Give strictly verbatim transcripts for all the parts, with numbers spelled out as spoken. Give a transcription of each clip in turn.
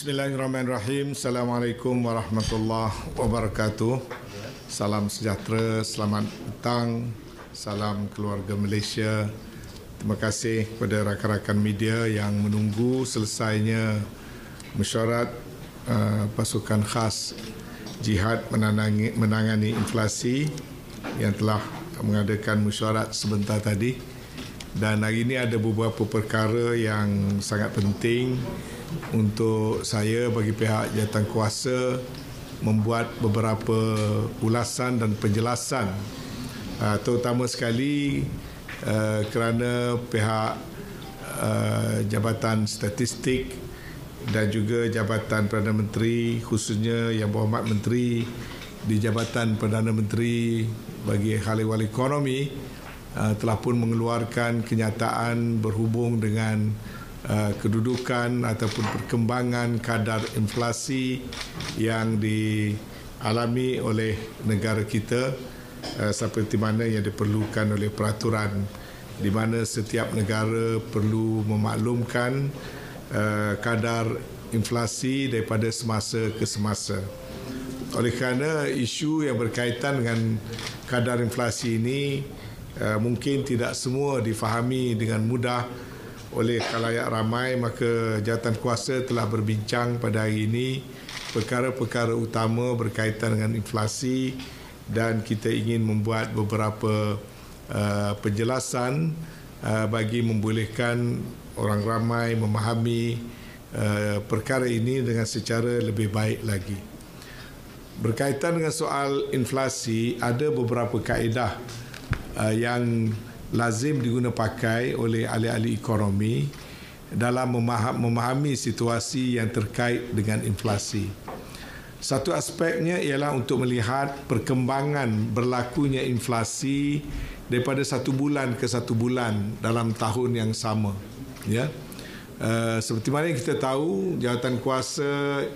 Bismillahirrahmanirrahim. Assalamualaikum warahmatullahi wabarakatuh. Salam sejahtera, selamat petang, salam keluarga Malaysia. Terima kasih kepada rakan-rakan media yang menunggu selesainya mesyuarat uh, pasukan khas jihad menangani, menangani inflasi yang telah mengadakan mesyuarat sebentar tadi. Dan hari ini ada beberapa perkara yang sangat penting untuk saya bagi pihak jawatankuasa membuat beberapa ulasan dan penjelasan, uh, terutama sekali uh, kerana pihak uh, Jabatan Statistik dan juga Jabatan Perdana Menteri, khususnya Yang Berhormat Menteri di Jabatan Perdana Menteri bagi Hal Ehwal Ekonomi uh, telah pun mengeluarkan kenyataan berhubung dengan Uh, kedudukan ataupun perkembangan kadar inflasi yang dialami oleh negara kita, uh, seperti mana yang diperlukan oleh peraturan di mana setiap negara perlu memaklumkan uh, kadar inflasi daripada semasa ke semasa. Oleh kerana isu yang berkaitan dengan kadar inflasi ini uh, mungkin tidak semua difahami dengan mudah oleh khalayak ramai, maka jawatankuasa telah berbincang pada hari ini perkara-perkara utama berkaitan dengan inflasi dan kita ingin membuat beberapa uh, penjelasan uh, bagi membolehkan orang ramai memahami uh, perkara ini dengan secara lebih baik lagi. Berkaitan dengan soal inflasi, ada beberapa kaedah uh, yang lazim diguna pakai oleh ahli-ahli ekonomi dalam memahami situasi yang terkait dengan inflasi. Satu aspeknya ialah untuk melihat perkembangan berlakunya inflasi daripada satu bulan ke satu bulan dalam tahun yang sama. Ya, uh, seperti mana kita tahu, jawatankuasa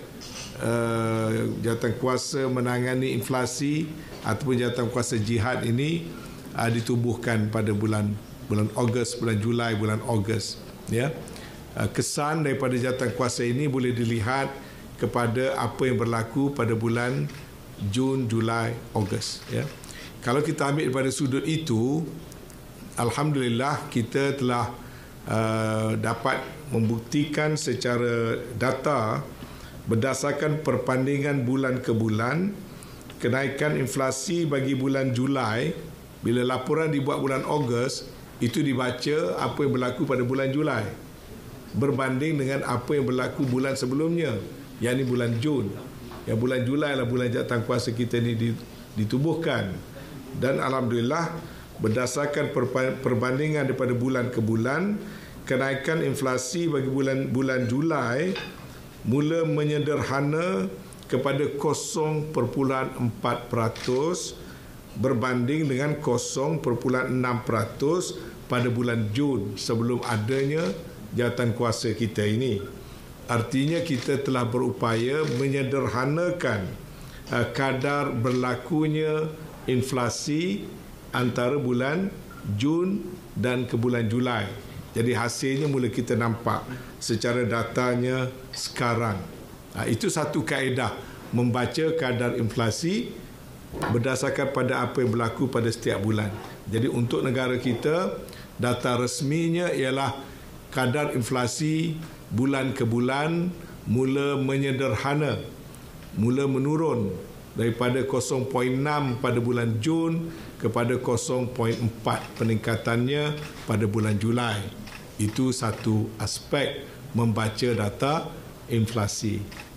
uh, jawatankuasa menangani inflasi ataupun jawatankuasa jihad ini Uh, ditubuhkan pada bulan bulan Ogos, bulan Julai, bulan Ogos. Ya, uh, kesan daripada jawatankuasa ini boleh dilihat kepada apa yang berlaku pada bulan Jun, Julai, Ogos. Ya, kalau kita ambil daripada sudut itu, alhamdulillah kita telah uh, dapat membuktikan secara data berdasarkan perbandingan bulan ke bulan kenaikan inflasi bagi bulan Julai. Bila laporan dibuat bulan Ogos, itu dibaca apa yang berlaku pada bulan Julai berbanding dengan apa yang berlaku bulan sebelumnya, yakni bulan Jun. Ya, bulan Julai lah bulan jawatankuasa kita ni ditubuhkan. Dan alhamdulillah berdasarkan perbandingan daripada bulan ke bulan, kenaikan inflasi bagi bulan bulan Julai mula menyederhana kepada kosong perpuluhan empat peratus berbanding dengan kosong perpuluhan enam peratus pada bulan Jun sebelum adanya jawatankuasa kita ini. Artinya kita telah berupaya menyederhanakan uh, kadar berlakunya inflasi antara bulan Jun dan ke bulan Julai. Jadi hasilnya mula kita nampak secara datanya sekarang. Uh, itu satu kaedah membaca kadar inflasi berdasarkan pada apa yang berlaku pada setiap bulan. Jadi untuk negara kita, data resminya ialah kadar inflasi bulan ke bulan mula menyederhana, mula menurun daripada kosong perpuluhan enam pada bulan Jun kepada kosong perpuluhan empat peningkatannya pada bulan Julai. Itu satu aspek membaca data inflasi.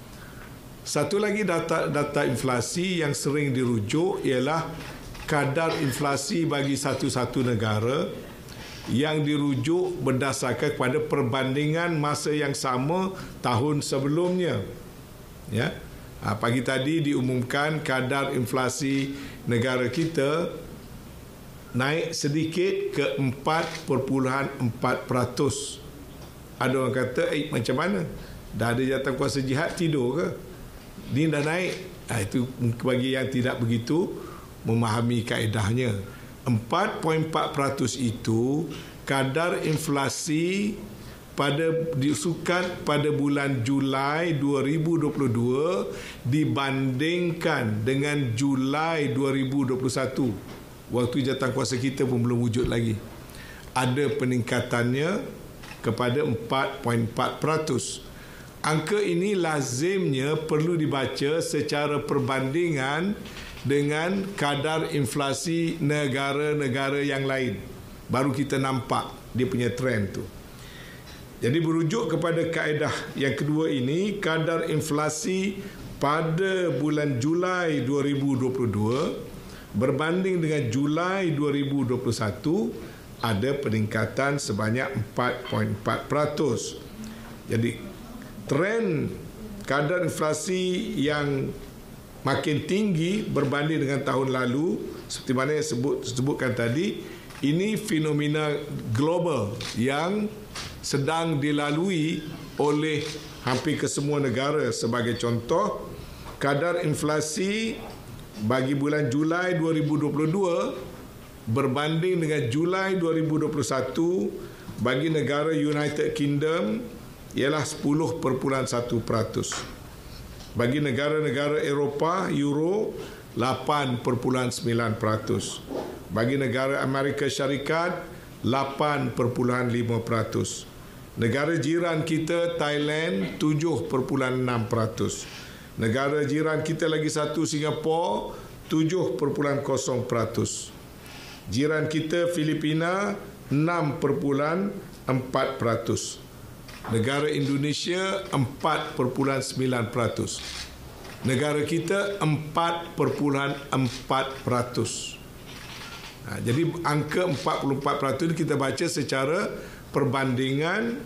Satu lagi data data inflasi yang sering dirujuk ialah kadar inflasi bagi satu-satu negara yang dirujuk berdasarkan kepada perbandingan masa yang sama tahun sebelumnya. Ya, pagi tadi diumumkan kadar inflasi negara kita naik sedikit ke empat perpuluhan empat peratus. Ada orang kata, eh macam mana? Dah ada jawatankuasa jihad tidur ke? Ini dah naik. Ha, itu bagi yang tidak begitu memahami kaedahnya. empat perpuluhan empat peratus itu kadar inflasi pada disukat pada bulan Julai dua ribu dua puluh dua dibandingkan dengan Julai dua ribu dua puluh satu. Waktu jawatankuasa kita pun belum wujud lagi. Ada peningkatannya kepada empat perpuluhan empat peratus. Angka ini lazimnya perlu dibaca secara perbandingan dengan kadar inflasi negara-negara yang lain. Baru kita nampak dia punya trend tu. Jadi berujuk kepada kaedah yang kedua ini, kadar inflasi pada bulan Julai dua ribu dua puluh dua berbanding dengan Julai dua ribu dua puluh satu ada peningkatan sebanyak empat perpuluhan empat peratus. Jadi trend kadar inflasi yang makin tinggi berbanding dengan tahun lalu, seperti mana yang sebut, sebutkan tadi, ini fenomena global yang sedang dilalui oleh hampir kesemua negara. Sebagai contoh, kadar inflasi bagi bulan Julai dua ribu dua puluh dua berbanding dengan Julai dua ribu dua puluh satu bagi negara United Kingdom ialah sepuluh perpuluhan satu peratus. Bagi negara-negara Eropah, Euro, lapan perpuluhan sembilan peratus. Bagi negara Amerika Syarikat, lapan perpuluhan lima peratus. Negara jiran kita, Thailand, tujuh perpuluhan enam peratus. Negara jiran kita lagi satu, Singapura, tujuh perpuluhan kosong peratus. Jiran kita, Filipina, enam perpuluhan empat peratus. Negara Indonesia, empat perpuluhan sembilan peratus. Negara kita, empat perpuluhan empat peratus. Ha, jadi angka empat puluh empat peratus kita baca secara perbandingan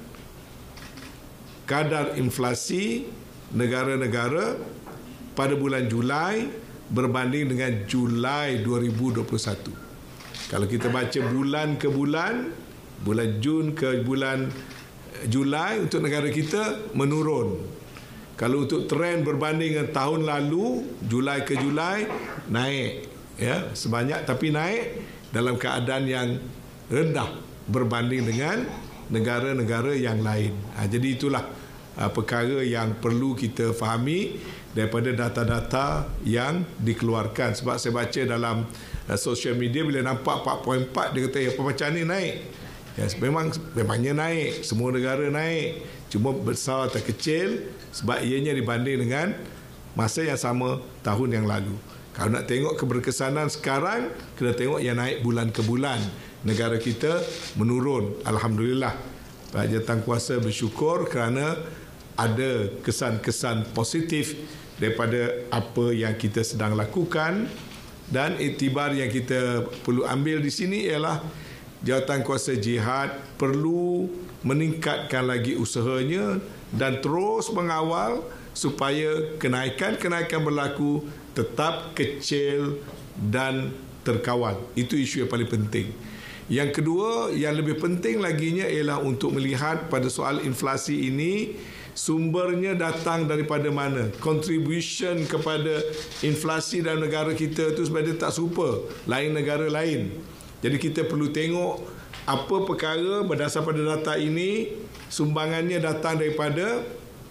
kadar inflasi negara-negara pada bulan Julai berbanding dengan Julai dua ribu dua puluh satu. Kalau kita baca bulan ke bulan, bulan Jun ke bulan Julai untuk negara kita menurun. Kalau untuk trend berbanding dengan tahun lalu, Julai ke Julai naik, ya, sebanyak, tapi naik dalam keadaan yang rendah berbanding dengan negara-negara yang lain. Ha, jadi itulah uh, perkara yang perlu kita fahami daripada data-data yang dikeluarkan. Sebab saya baca dalam uh, social media, bila nampak empat perpuluhan empat, dia kata, ya, macam ni naik. Ya, memang memangnya naik, semua negara naik, cuma besar atau kecil sebab ianya dibanding dengan masa yang sama tahun yang lalu. Kalau nak tengok keberkesanan sekarang, kena tengok yang naik bulan ke bulan. Negara kita menurun, alhamdulillah. Pak Jawatankuasa bersyukur kerana ada kesan-kesan positif daripada apa yang kita sedang lakukan, dan iktibar yang kita perlu ambil di sini ialah Jawatankuasa Jihad perlu meningkatkan lagi usahanya dan terus mengawal supaya kenaikan-kenaikan berlaku tetap kecil dan terkawal. Itu isu yang paling penting. Yang kedua, yang lebih penting laginya ialah untuk melihat pada soal inflasi ini, sumbernya datang daripada mana. Contribution kepada inflasi dalam negara kita itu sebenarnya tak serupa lain negara lain. Jadi kita perlu tengok apa perkara berdasar pada data ini, sumbangannya datang daripada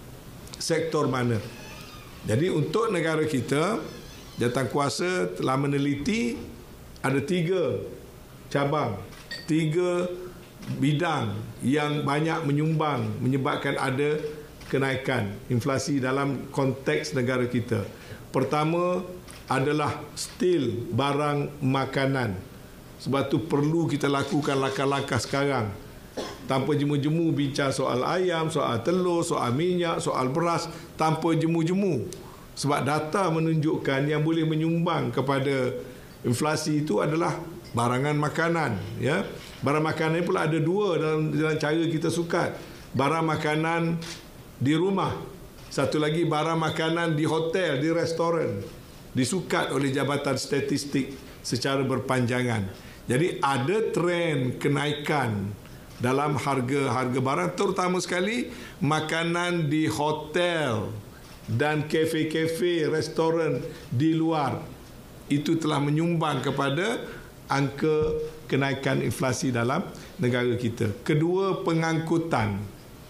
sektor mana. Jadi untuk negara kita, Jawatankuasa telah meneliti ada tiga cabang, tiga bidang yang banyak menyumbang menyebabkan ada kenaikan inflasi dalam konteks negara kita. Pertama adalah still barang makanan. Sebab tu perlu kita lakukan langkah-langkah sekarang. Tanpa jemu-jemu bincang soal ayam, soal telur, soal minyak, soal beras, tanpa jemu-jemu. Sebab data menunjukkan yang boleh menyumbang kepada inflasi itu adalah barangan makanan, ya. Barang makanan pula ada dua dalam, dalam cara kita sukat. Barang makanan di rumah, satu lagi barang makanan di hotel, di restoran, disukat oleh Jabatan Statistik secara berpanjangan. Jadi ada trend kenaikan dalam harga-harga barang, terutama sekali makanan di hotel dan kafe-kafe, restoran di luar. Itu telah menyumbang kepada angka kenaikan inflasi dalam negara kita. Kedua, pengangkutan.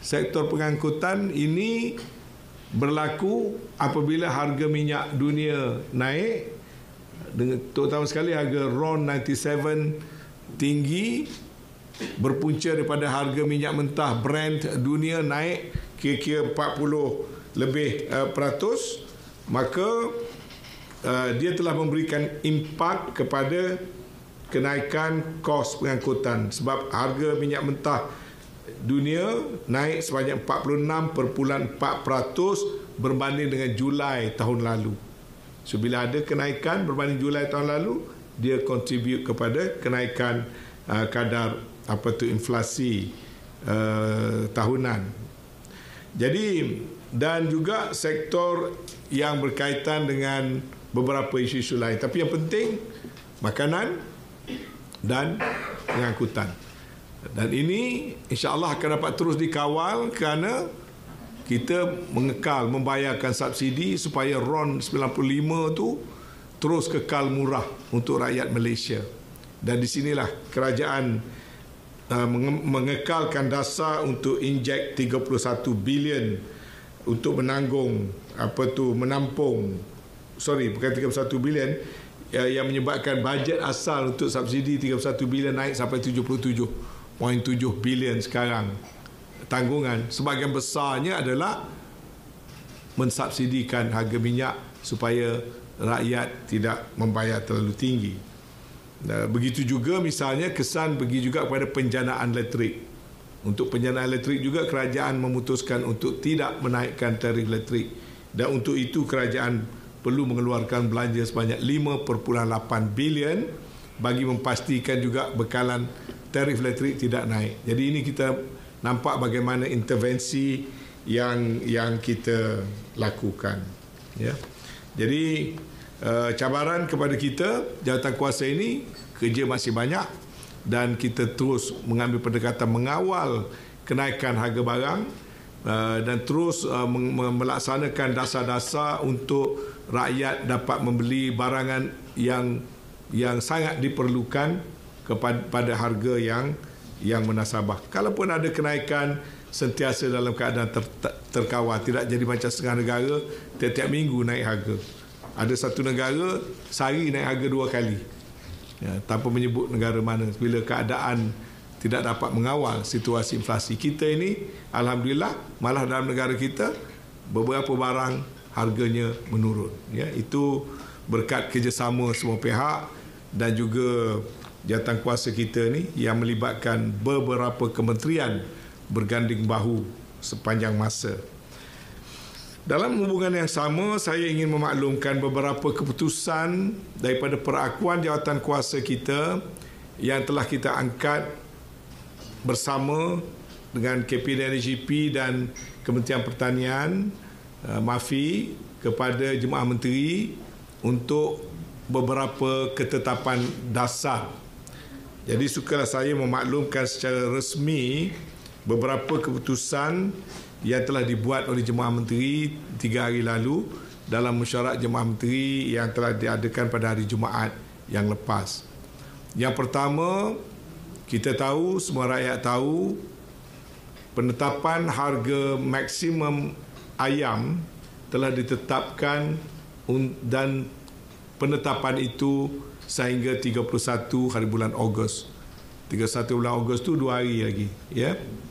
sektor pengangkutan ini berlaku apabila harga minyak dunia naik, terutama sekali harga RON sembilan puluh tujuh tinggi, berpunca daripada harga minyak mentah Brent dunia naik kira-kira empat puluh lebih uh, peratus, maka uh, dia telah memberikan impak kepada kenaikan kos pengangkutan, sebab harga minyak mentah dunia naik sebanyak empat puluh enam perpuluhan empat peratus berbanding dengan Julai tahun lalu. So bila ada kenaikan berbanding Julai tahun lalu, dia contribute kepada kenaikan uh, kadar apa tu inflasi uh, tahunan. Jadi dan juga sektor yang berkaitan dengan beberapa isu-isu lain, tapi yang penting makanan dan pengangkutan. Dan ini insya-Allah akan dapat terus dikawal kerana kita mengekal membayarkan subsidi supaya RON sembilan puluh lima tu terus kekal murah untuk rakyat Malaysia. Dan di sinilah kerajaan uh, mengekalkan dasar untuk injek tiga puluh satu bilion untuk menanggung apa tu menampung sorry bukan tiga puluh satu bilion uh, yang menyebabkan bajet asal untuk subsidi tiga puluh satu bilion naik sampai tujuh puluh tujuh perpuluhan tujuh bilion sekarang. Tanggungan sebahagian besarnya adalah mensubsidikan harga minyak supaya rakyat tidak membayar terlalu tinggi. Begitu juga misalnya kesan bagi juga kepada penjanaan elektrik. Untuk penjanaan elektrik juga kerajaan memutuskan untuk tidak menaikkan tarif elektrik, dan untuk itu kerajaan perlu mengeluarkan belanja sebanyak lima perpuluhan lapan bilion bagi memastikan juga bekalan tarif elektrik tidak naik. Jadi ini kita nampak bagaimana intervensi yang yang kita lakukan, ya. Jadi uh, cabaran kepada kita jawatan kuasa ini, kerja masih banyak dan kita terus mengambil pendekatan mengawal kenaikan harga barang uh, dan terus uh, melaksanakan dasar-dasar untuk rakyat dapat membeli barangan yang yang sangat diperlukan kepada pada harga yang yang munasabah. Kalaupun ada kenaikan, sentiasa dalam keadaan ter, ter, terkawal, tidak jadi macam setengah negara tiap-tiap minggu naik harga. Ada satu negara sehari naik harga dua kali, ya, tanpa menyebut negara mana, bila keadaan tidak dapat mengawal situasi inflasi. Kita ini alhamdulillah malah dalam negara kita beberapa barang harganya menurun, ya. Itu berkat kerjasama semua pihak dan juga jawatan kuasa kita ni yang melibatkan beberapa kementerian berganding bahu sepanjang masa. Dalam hubungan yang sama, saya ingin memaklumkan beberapa keputusan daripada perakuan jawatan kuasa kita yang telah kita angkat bersama dengan K P D N G P dan Kementerian Pertanian, uh, MAFI, kepada Jemaah Menteri untuk beberapa ketetapan dasar. Jadi sukalah saya memaklumkan secara resmi beberapa keputusan yang telah dibuat oleh Jemaah Menteri tiga hari lalu dalam mesyuarat Jemaah Menteri yang telah diadakan pada hari Jumaat yang lepas. Yang pertama, kita tahu, semua rakyat tahu, penetapan harga maksimum ayam telah ditetapkan dan penetapan itu sehingga tiga puluh satu hari bulan Ogos. tiga puluh satu bulan Ogos tu dua hari lagi, ya.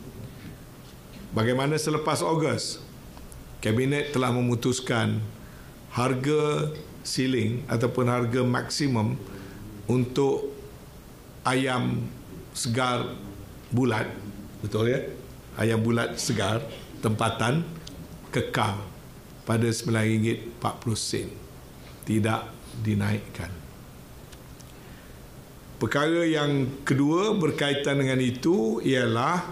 Bagaimana selepas Ogos? Kabinet telah memutuskan harga ceiling ataupun harga maksimum untuk ayam segar bulat, betul ya? Ayam bulat segar tempatan kekal pada sembilan ringgit empat puluh sen. Tidak dinaikkan. Perkara yang kedua berkaitan dengan itu ialah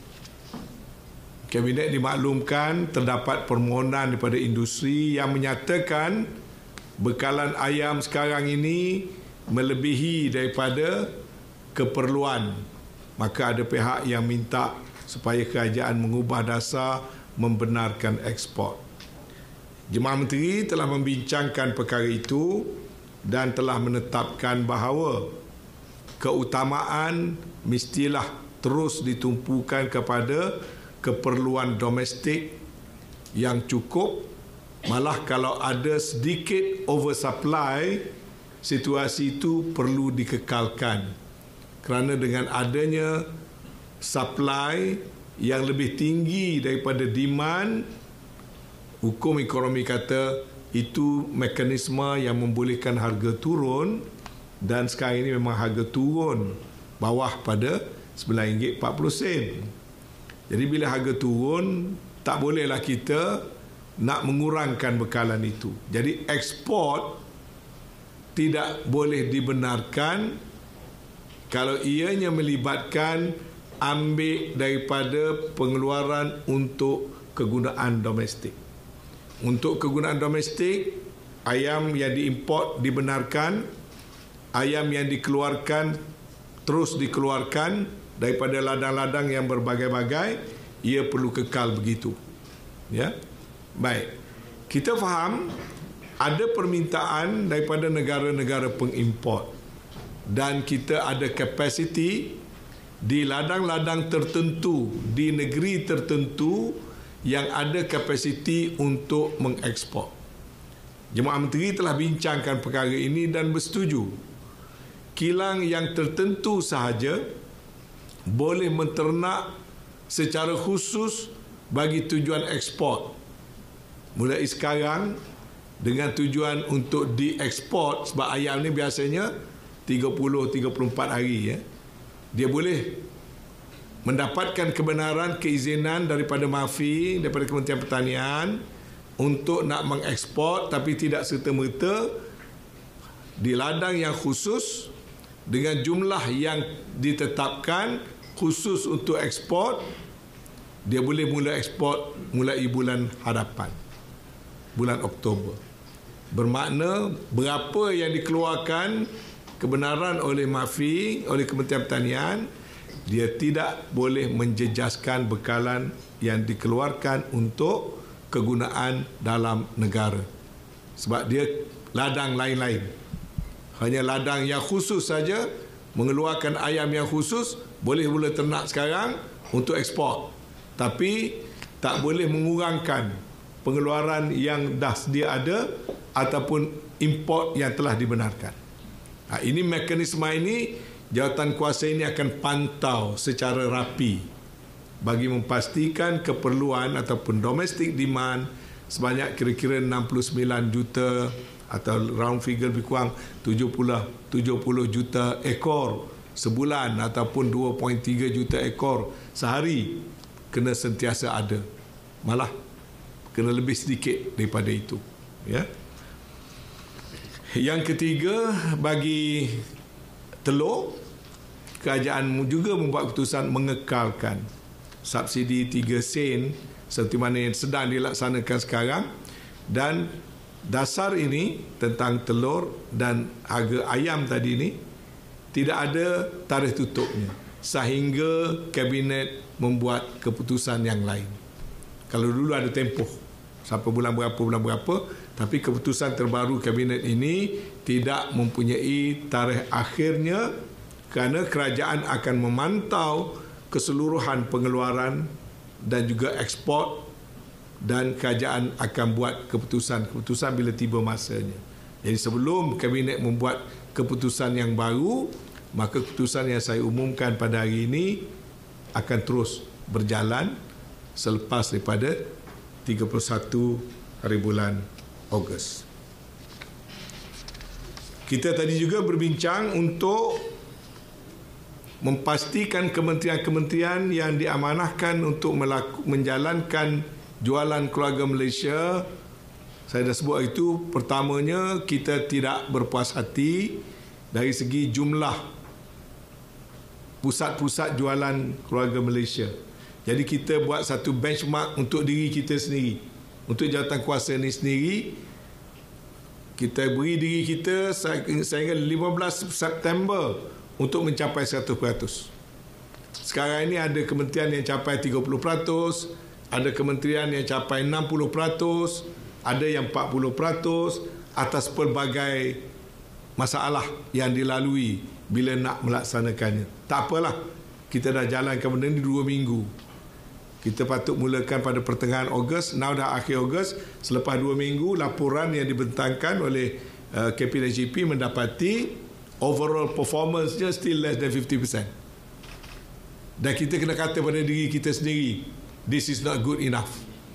Kabinet dimaklumkan terdapat permohonan daripada industri yang menyatakan bekalan ayam sekarang ini melebihi daripada keperluan. Maka ada pihak yang minta supaya kerajaan mengubah dasar membenarkan ekspor. Jemaah Menteri telah membincangkan perkara itu dan telah menetapkan bahawa keutamaan mestilah terus ditumpukan kepada keperluan domestik yang cukup. Malah kalau ada sedikit oversupply, situasi itu perlu dikekalkan. Kerana dengan adanya supply yang lebih tinggi daripada demand, hukum ekonomi kata itu mekanisme yang membolehkan harga turun, dan sekarang ini memang harga turun bawah pada sembilan ringgit empat puluh sen. Jadi bila harga turun, tak bolehlah kita nak mengurangkan bekalan itu. Jadi ekspor tidak boleh dibenarkan kalau ianya melibatkan ambil daripada pengeluaran untuk kegunaan domestik. Untuk kegunaan domestik, ayam yang diimport dibenarkan, ayam yang dikeluarkan terus dikeluarkan daripada ladang-ladang yang berbagai-bagai, ia perlu kekal begitu. Ya. Baik. Kita faham ada permintaan daripada negara-negara pengimport dan kita ada kapasiti di ladang-ladang tertentu, di negeri tertentu yang ada kapasiti untuk mengekspor. Jemaah Menteri telah bincangkan perkara ini dan bersetuju. Kilang yang tertentu sahaja boleh menternak secara khusus bagi tujuan ekspor. Mulai sekarang dengan tujuan untuk diekspor, sebab ayam ni biasanya tiga puluh tiga puluh empat hari ya. Dia boleh mendapatkan kebenaran keizinan daripada MAFI, daripada Kementerian Pertanian untuk nak mengekspor, tapi tidak serta-merta di ladang yang khusus dengan jumlah yang ditetapkan khusus untuk ekspor. Dia boleh mula ekspor mulai bulan hadapan, bulan Oktober. Bermakna berapa yang dikeluarkan kebenaran oleh MAFI, oleh Kementerian Pertanian, dia tidak boleh menjejaskan bekalan yang dikeluarkan untuk kegunaan dalam negara. Sebab dia ladang lain-lain. Hanya ladang yang khusus saja, mengeluarkan ayam yang khusus, boleh mula ternak sekarang untuk ekspor. Tapi tak boleh mengurangkan pengeluaran yang dah sedia ada ataupun import yang telah dibenarkan. Ha, ini mekanisme ini, jawatan kuasa ini akan pantau secara rapi bagi memastikan keperluan ataupun domestic demand sebanyak kira-kira enam puluh sembilan juta atau round figure lebih kurang tujuh puluh juta ekor sebulan ataupun dua perpuluhan tiga juta ekor sehari kena sentiasa ada. Malah kena lebih sedikit daripada itu. Ya. Yang ketiga, bagi telur, kerajaan juga membuat keputusan mengekalkan subsidi tiga sen seperti mana yang sedang dilaksanakan sekarang, dan dasar ini tentang telur dan harga ayam tadi ini tidak ada tarikh tutupnya sehingga kabinet membuat keputusan yang lain. Kalau dulu ada tempoh sampai bulan berapa bulan berapa, tapi keputusan terbaru kabinet ini tidak mempunyai tarikh akhirnya kerana kerajaan akan memantau keseluruhan pengeluaran dan juga ekspor, dan kerajaan akan buat keputusan-keputusan bila tiba masanya. Jadi sebelum kabinet membuat keputusan yang baru, maka keputusan yang saya umumkan pada hari ini akan terus berjalan selepas daripada tiga puluh satu hari bulan Ogos. Kita tadi juga berbincang untuk memastikan kementerian-kementerian yang diamanahkan untuk melaku, menjalankan jualan keluarga Malaysia. Saya dah sebut itu, pertamanya kita tidak berpuas hati dari segi jumlah pusat-pusat jualan keluarga Malaysia. Jadi kita buat satu benchmark untuk diri kita sendiri. Untuk jawatan kuasa ini sendiri, kita beri diri kita sehingga lima belas September untuk mencapai seratus peratus. Sekarang ini ada kementerian yang capai tiga puluh peratus, ada kementerian yang capai enam puluh peratus, ada yang empat puluh peratus atas pelbagai masalah yang dilalui bila nak melaksanakannya. Tak apalah, kita dah jalankan benda ini dua minggu. Kita patut mulakan pada pertengahan Ogos, now dah akhir Ogos. Selepas dua minggu, laporan yang dibentangkan oleh uh, K P D G P mendapati overall performance-nya still less than fifty percent. Dan kita kena kata pada diri kita sendiri, this is not good enough.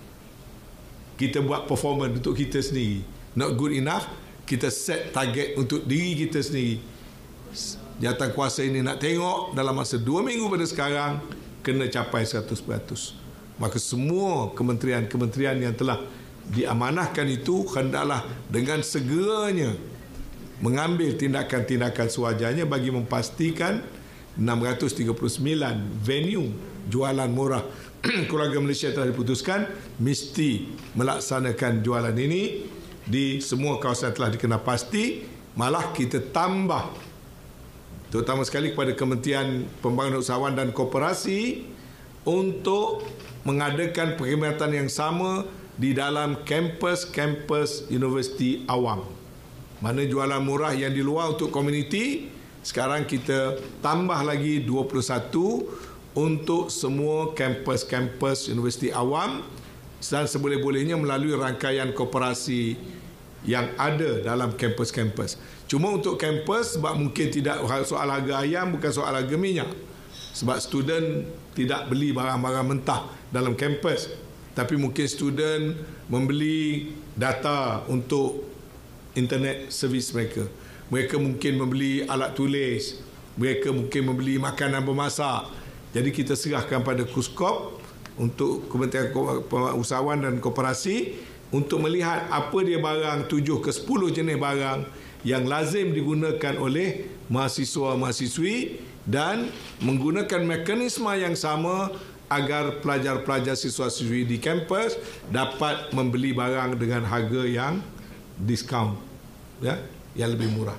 Kita buat performance untuk kita sendiri, not good enough. Kita set target untuk diri kita sendiri. Jawatankuasa ini nak tengok dalam masa dua minggu pada sekarang kena capai seratus peratus. Maka semua kementerian-kementerian yang telah diamanahkan itu hendaklah dengan segeranya mengambil tindakan-tindakan sewajarnya bagi memastikan enam ratus tiga puluh sembilan venue jualan murah keluarga Malaysia telah diputuskan mesti melaksanakan jualan ini di semua kawasan telah dikenal pasti. Malah kita tambah terutama sekali kepada Kementerian Pembangunan Usahawan dan Koperasi untuk mengadakan perkhidmatan yang sama di dalam kampus-kampus universiti awam. Mana jualan murah yang di luar untuk komuniti, sekarang kita tambah lagi dua puluh satu untuk semua kampus-kampus universiti awam dan seboleh-bolehnya melalui rangkaian koperasi yang ada dalam kampus-kampus. Cuma untuk kampus, sebab mungkin tidak soal harga ayam, bukan soal harga minyak. Sebab student tidak beli barang-barang mentah dalam kampus. Tapi mungkin student membeli data untuk internet servis mereka. Mereka mungkin membeli alat tulis. Mereka mungkin membeli makanan bermasak. Jadi kita serahkan pada KUSKOP untuk Kementerian Usahawan dan Koperasi untuk melihat apa dia barang tujuh ke sepuluh jenis barang yang lazim digunakan oleh mahasiswa-mahasiswi dan menggunakan mekanisme yang sama agar pelajar-pelajar siswa-siswi di kampus dapat membeli barang dengan harga yang diskaun, ya, yang lebih murah.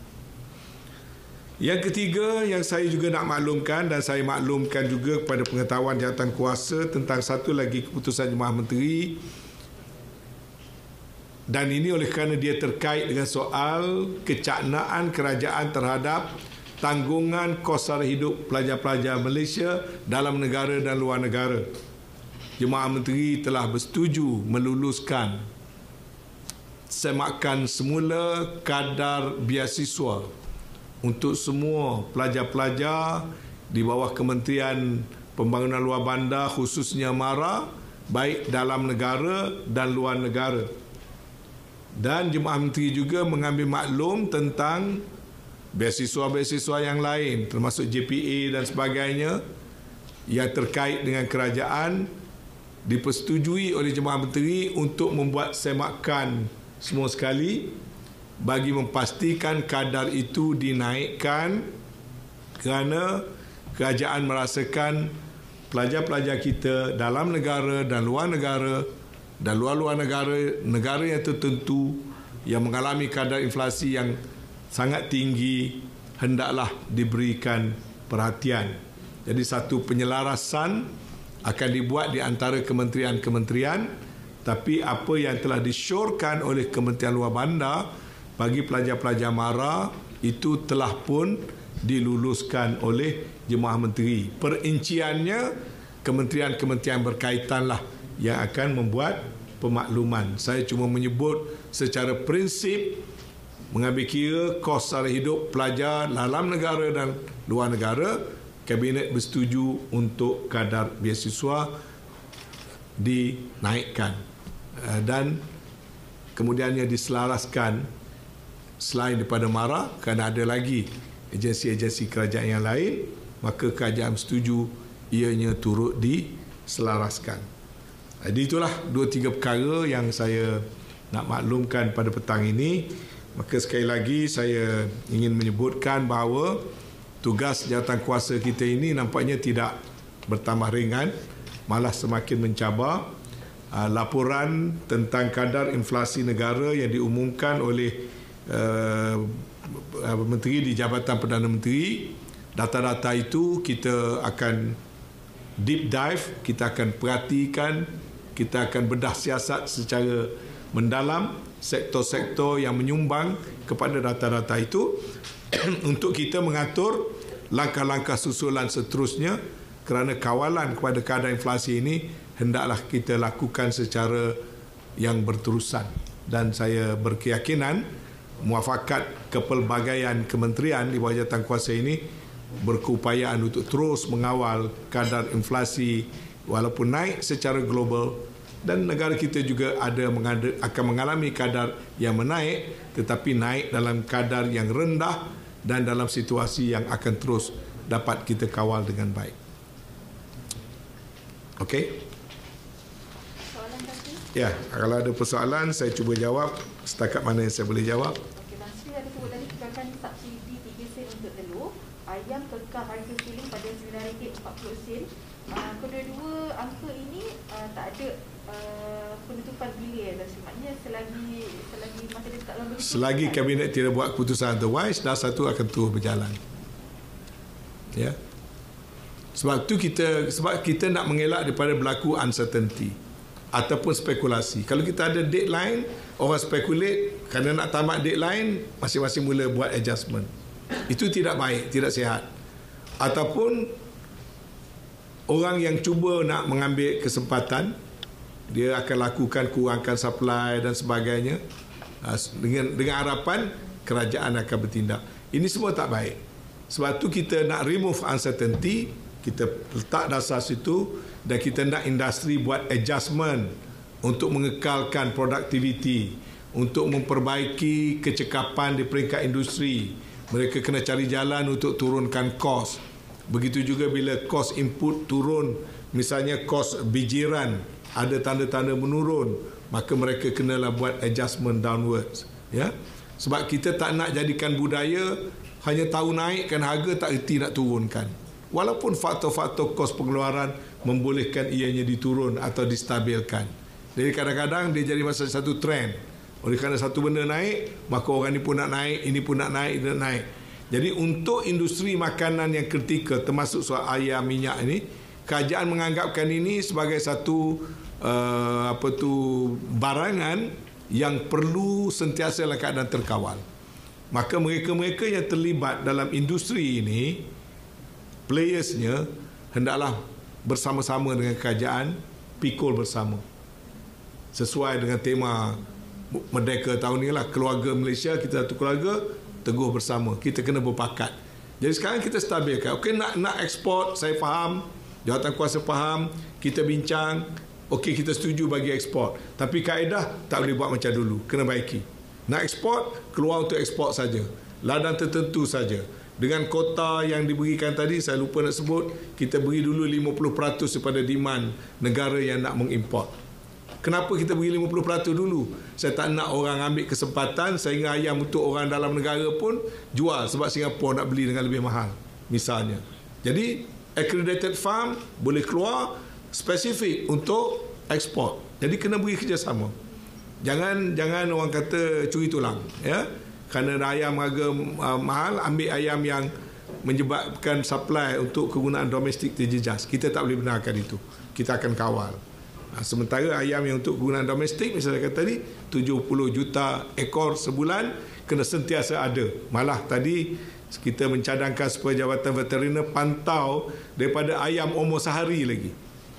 Yang ketiga yang saya juga nak maklumkan dan saya maklumkan juga kepada pengetahuan jawatankuasa tentang satu lagi keputusan Jemaah Menteri, dan ini oleh kerana dia terkait dengan soal kecaknaan kerajaan terhadap tanggungan kos sara hidup pelajar-pelajar Malaysia dalam negara dan luar negara. Jemaah Menteri telah bersetuju meluluskan semakan semula kadar biasiswa untuk semua pelajar-pelajar di bawah Kementerian Pembangunan Luar Bandar, khususnya MARA, baik dalam negara dan luar negara. Dan Jemaah Menteri juga mengambil maklum tentang beasiswa-beasiswa yang lain termasuk J P A dan sebagainya yang terkait dengan kerajaan dipersetujui oleh Jemaah Menteri untuk membuat semakan semua sekali bagi memastikan kadar itu dinaikkan kerana kerajaan merasakan pelajar-pelajar kita dalam negara dan luar negara dan luar-luar negara, negara yang tertentu yang mengalami kadar inflasi yang sangat tinggi hendaklah diberikan perhatian. Jadi satu penyelarasan akan dibuat di antara kementerian-kementerian, tapi apa yang telah disyorkan oleh Kementerian Luar Bandar bagi pelajar-pelajar MARA itu telah pun diluluskan oleh Jemaah Menteri. Perinciannya kementerian-kementerian berkaitanlah yang akan membuat pemakluman. Saya cuma menyebut secara prinsip mengambil kira kos sara hidup pelajar dalam negara dan luar negara. Kabinet bersetuju untuk kadar beasiswa dinaikkan dan kemudiannya diselaraskan selain daripada MARA, kerana ada lagi agensi-agensi kerajaan yang lain, maka kerajaan setuju ianya turut diselaraskan. Jadi itulah dua tiga perkara yang saya nak maklumkan pada petang ini. Maka sekali lagi saya ingin menyebutkan bahawa tugas jawatankuasa kita ini nampaknya tidak bertambah ringan, malah semakin mencabar. Uh, laporan tentang kadar inflasi negara yang diumumkan oleh uh, Menteri di Jabatan Perdana Menteri, data-data itu kita akan deep dive, kita akan perhatikan, kita akan bedah siasat secara mendalam sektor-sektor yang menyumbang kepada data-data itu untuk kita mengatur langkah-langkah susulan seterusnya kerana kawalan kepada kadar inflasi ini hendaklah kita lakukan secara yang berterusan, dan saya berkeyakinan muafakat kepelbagaian kementerian di bawah jawatankuasa ini berkeupayaan untuk terus mengawal kadar inflasi walaupun naik secara global, dan negara kita juga ada mengada, akan mengalami kadar yang menaik tetapi naik dalam kadar yang rendah dan dalam situasi yang akan terus dapat kita kawal dengan baik. Okey? Soalan tadi? Ya, kalau ada persoalan saya cuba jawab setakat mana yang saya boleh jawab. Okey, Bang Sri ada sebut tadi kekakan subsidi tiga sen untuk telur, ayam kekal harga siling pada sembilan ringgit empat puluh sen. Uh, kedua-dua angka ini uh, tak ada uh, penutupan bila, maknanya selagi selagi masa dia tak lama Selagi kabinet tidak buat keputusan otherwise, dah satu akan terus berjalan. Ya. Sebab tu kita sebab kita nak mengelak daripada berlaku uncertainty ataupun spekulasi. Kalau kita ada deadline, orang speculate kerana nak tamat deadline, masing-masing mula buat adjustment. Itu tidak baik, tidak sihat. Ataupun orang yang cuba nak mengambil kesempatan, dia akan lakukan kurangkan supply dan sebagainya dengan dengan harapan kerajaan akan bertindak. Ini semua tak baik. Sebab tu kita nak remove uncertainty, kita letak dasar situ, dan kita nak industri buat adjustment untuk mengekalkan produktiviti, untuk memperbaiki kecekapan di peringkat industri. Mereka kena cari jalan untuk turunkan kos. Begitu juga bila kos input turun, misalnya kos bijiran ada tanda-tanda menurun, maka mereka kenalah buat adjustment downwards. Ya? Sebab kita tak nak jadikan budaya hanya tahu naikkan harga, tak erti nak turunkan. Walaupun faktor-faktor kos pengeluaran membolehkan ianya diturun atau distabilkan. Jadi kadang-kadang dia jadi masa satu trend. Oleh kerana satu benda naik, maka orang ni pun nak naik, ini pun nak naik, dia nak naik. Jadi untuk industri makanan yang kritikal, termasuk soal ayam, minyak ini, kerajaan menganggapkan ini sebagai satu uh, apa tu barangan yang perlu sentiasa dalam keadaan terkawal. Maka mereka-mereka yang terlibat dalam industri ini, playersnya hendaklah bersama-sama dengan kerajaan, pikul bersama. Sesuai dengan tema Merdeka tahun ni lah, keluarga Malaysia, kita satu keluarga, teguh bersama. Kita kena berpakat. Jadi sekarang kita stabilkan. Okey, nak nak ekspor, saya faham, jawatankuasa faham, kita bincang, okey kita setuju bagi ekspor. Tapi kaedah tak boleh buat macam dulu, kena baiki. Nak ekspor, keluar untuk ekspor saja. Ladang tertentu saja. Dengan kota yang diberikan tadi, saya lupa nak sebut, kita beri dulu lima puluh peratus daripada demand negara yang nak mengimport. Kenapa kita beri lima puluh peratus dulu? Saya tak nak orang ambil kesempatan sehingga ayam untuk orang dalam negara pun jual sebab Singapura nak beli dengan lebih mahal, misalnya. Jadi, accredited farm boleh keluar spesifik untuk ekspor. Jadi, kena beri kerjasama. Jangan jangan orang kata curi tulang, ya. Kerana ayam harga uh, mahal, ambil ayam yang menyebabkan supply untuk kegunaan domestik terjejas. Kita tak boleh benarkan itu. Kita akan kawal. Nah, sementara ayam yang untuk kegunaan domestik, misalnya kata tadi, tujuh puluh juta ekor sebulan, kena sentiasa ada. Malah tadi kita mencadangkan supaya Jabatan Veteriner pantau daripada ayam umur sehari lagi.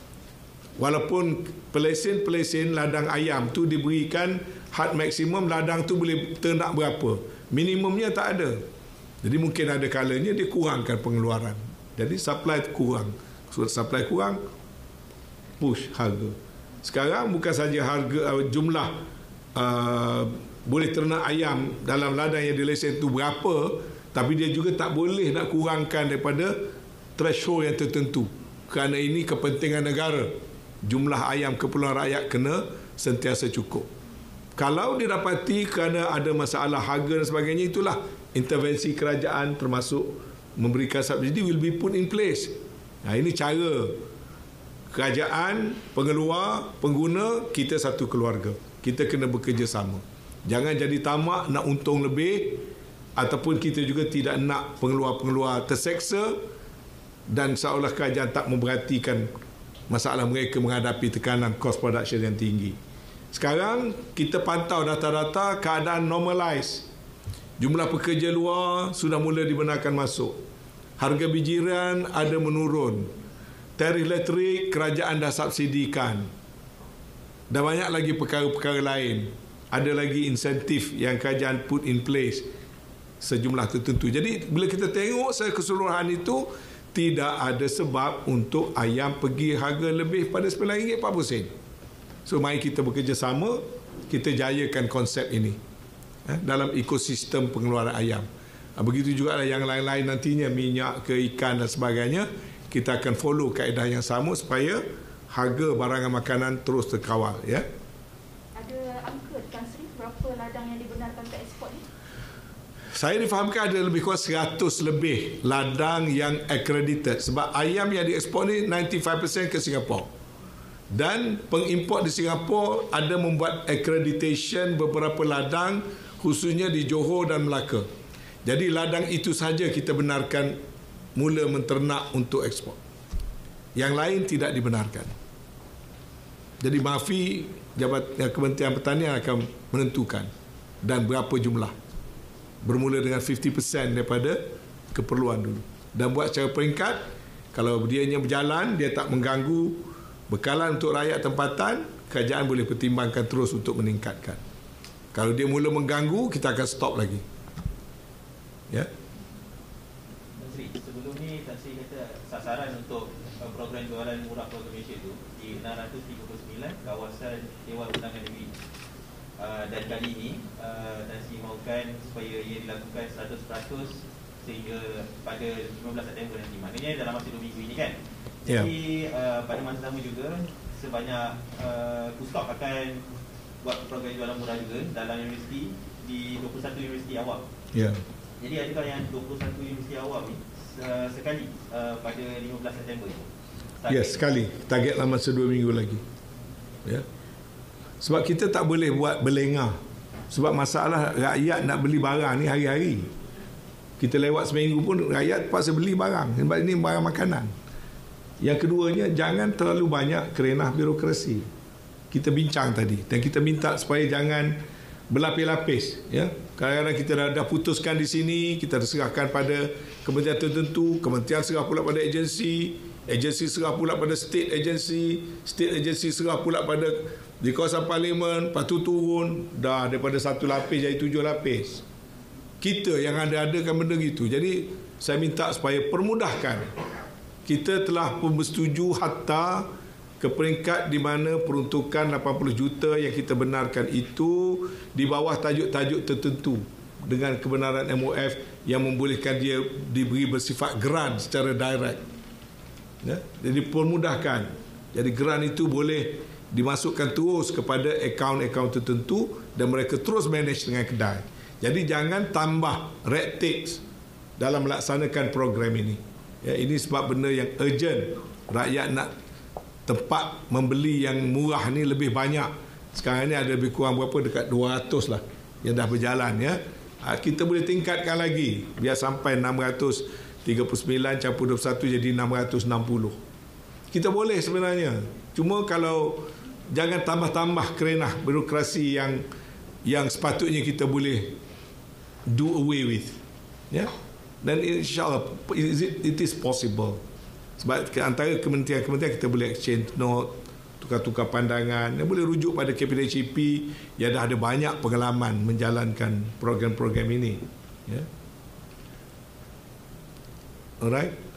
Walaupun pelesen-pelesen ladang ayam tu diberikan had maksimum, ladang tu boleh ternak berapa, minimumnya tak ada. Jadi mungkin ada kalanya dia kurangkan pengeluaran. Jadi supply kurang. So, supply kurang, push harga. Sekarang bukan saja harga uh, jumlah uh, boleh ternak ayam dalam ladang yang dilesen tu berapa, tapi dia juga tak boleh nak kurangkan daripada threshold yang tertentu. Kerana ini kepentingan negara. Jumlah ayam keperluan rakyat kena sentiasa cukup. Kalau didapati kerana ada masalah harga dan sebagainya, itulah intervensi kerajaan termasuk memberikan subsidi will be put in place. Nah, ini cara kerajaan, pengeluar, pengguna, kita satu keluarga. Kita kena bekerjasama. Jangan jadi tamak nak untung lebih, ataupun kita juga tidak nak pengeluar-pengeluar terseksa dan seolah kerajaan tak memperhatikan masalah mereka menghadapi tekanan cost production yang tinggi. Sekarang kita pantau data-data keadaan normalize. Jumlah pekerja luar sudah mula dibenarkan masuk. Harga bijiran ada menurun. tarikh elektrik kerajaan dah subsidikan. Dan banyak lagi perkara-perkara lain. Ada lagi insentif yang kerajaan put in place sejumlah tertentu. Jadi bila kita tengok secara keseluruhan itu, tidak ada sebab untuk ayam pergi harga lebih pada sembilan ringgit empat puluh sen. So mari kita bekerjasama, kita jayakan konsep ini eh, dalam ekosistem pengeluaran ayam. Begitu juga yang lain-lain nantinya, minyak ke ikan dan sebagainya, kita akan follow kaedah yang sama supaya harga barangan makanan terus terkawal. Ya. Ada angka Tan Sri berapa ladang yang dibenarkan untuk ekspor ni? Saya difahamkan ada lebih kurang seratus lebih ladang yang accredited, sebab ayam yang diekspor ni sembilan puluh lima peratus ke Singapura. Dan pengimport di Singapura ada membuat accreditation beberapa ladang, khususnya di Johor dan Melaka. Jadi ladang itu saja kita benarkan mula menternak untuk ekspor. Yang lain tidak dibenarkan. Jadi Mafi, Jabat Kementerian Pertanian akan menentukan dan berapa jumlah. Bermula dengan lima puluh peratus daripada keperluan dulu. Dan buat secara peringkat, kalau dianya berjalan, dia tak mengganggu bekalan untuk rakyat tempatan, kerajaan boleh pertimbangkan terus untuk meningkatkan. Kalau dia mula mengganggu, kita akan stop lagi. Ya. Tan Sri, sebelum ni Tan Sri kata sasaran untuk uh, program jualan murah keluarga Malaysia itu di enam ratus tiga puluh sembilan kawasan Dewan Undangan Negeri. Uh, dan kali ini uh, Tan Sri mahukan supaya ia dilakukan seratus peratus sehingga pada lima belas September nanti. Maknanya dalam masa dua minggu ini kan. Jadi yeah. uh, pada masa sama juga sebanyak uh, Pustok akan buat program jualan murah juga dalam universiti di dua puluh satu universiti awam. Ya. Yeah. Jadi adakah yang dua puluh satu universiti awam ni uh, sekali uh, pada lima belas September itu? Ya, yes, sekali. Target dalam masa dua minggu lagi. Ya. Sebab kita tak boleh buat berlengah. Sebab masalah rakyat nak beli barang ni hari-hari. Kita lewat seminggu pun rakyat terpaksa beli barang. Sebab ini barang makanan. Yang keduanya, jangan terlalu banyak kerenah birokrasi. Kita bincang tadi. Dan kita minta supaya jangan berlapis-lapis. Ya. Kadang-kadang kita dah, dah putuskan di sini, kita dah serahkan pada kementerian tertentu, kementerian serah pula pada agensi, agensi serah pula pada state agency, state agency serah pula pada di kawasan parlimen, lepas tu turun, dah daripada satu lapis jadi tujuh lapis. Kita yang ada-adakan benda gitu. Jadi saya minta supaya permudahkan. Kita telah pun bersetuju hatta ke peringkat di mana peruntukan lapan puluh juta yang kita benarkan itu di bawah tajuk-tajuk tertentu dengan kebenaran M O F yang membolehkan dia diberi bersifat grant secara direct. Ya? Jadi permudahkan. Jadi grant itu boleh dimasukkan terus kepada akaun-akaun tertentu dan mereka terus manage dengan kedai. Jadi jangan tambah red tape dalam melaksanakan program ini. Ya, ini sebab benda yang urgent. Rakyat nak tempat membeli yang murah ni lebih banyak. Sekarang ni ada lebih kurang berapa, dekat dua ratus lah yang dah berjalan. Ya. Kita boleh tingkatkan lagi biar sampai enam ratus tiga puluh sembilan campur dua puluh satu jadi enam ratus enam puluh. Kita boleh sebenarnya. Cuma kalau jangan tambah-tambah kerenah birokrasi yang yang sepatutnya kita boleh do away with. Ya. Dan insyaAllah it is possible. Sebab antara kementerian-kementerian kita boleh exchange note, tukar-tukar pandangan, dan boleh rujuk pada K P D C P yang dah ada banyak pengalaman menjalankan program-program ini. Ya. Alright.